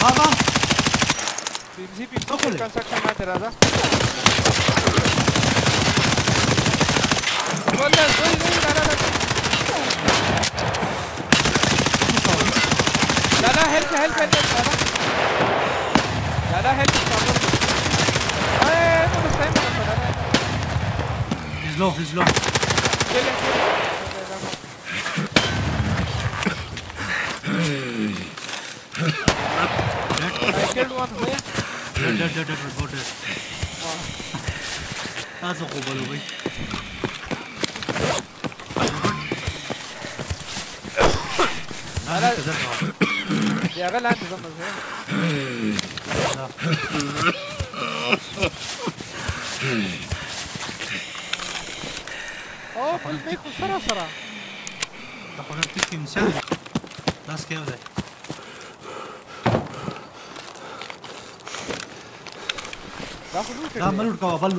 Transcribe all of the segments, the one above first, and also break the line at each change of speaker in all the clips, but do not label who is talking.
हाँ
PC construction में तेरा था बोल दे कोई नहीं लाला हेल्प लाला हेल्प अरे तो बस टाइम में पड़ा है
he's low
I killed one here.
dead reported هذا قبل وي هذا
يا غلا انت زمن اوه كل بيكو سرا
دخلنا بتكي مساعد ناس كيف ده لا ملوك كوا بل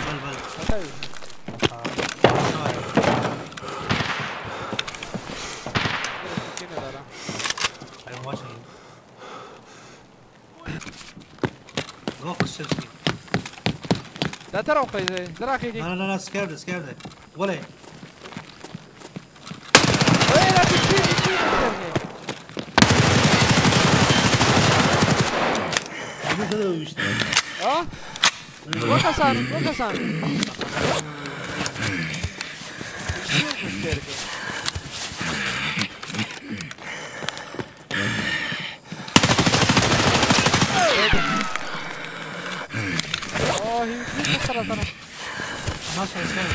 I'm watching you. Go for safety.
لا تروح زي دراك يجي
لا scared ولا
وين لا تشيل اه وكسان هي ترى
ما شاء الله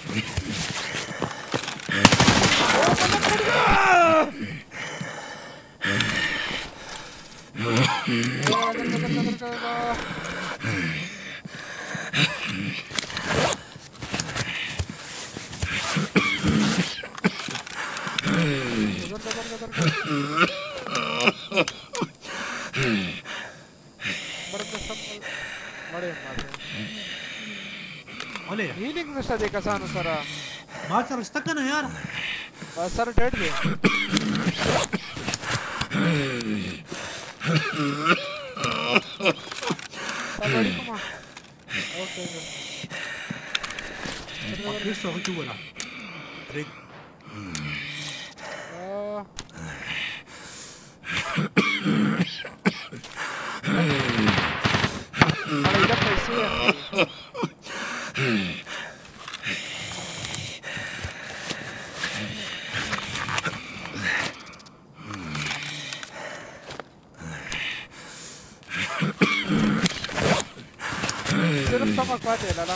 हीलिंग नशा देखा सानू सारा
मार सर स्टक ना यार
बस सर डेड गए बड़ी कमा ओके
किस तो क्यों बोला ब्रेक
अरे इधर कैसे है सिर्फ चमक पाते लाला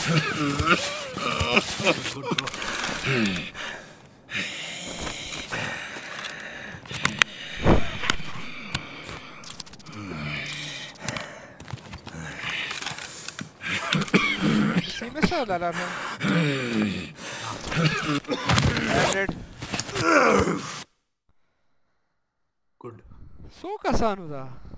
इसी में से लाला था गुड सो का सानू था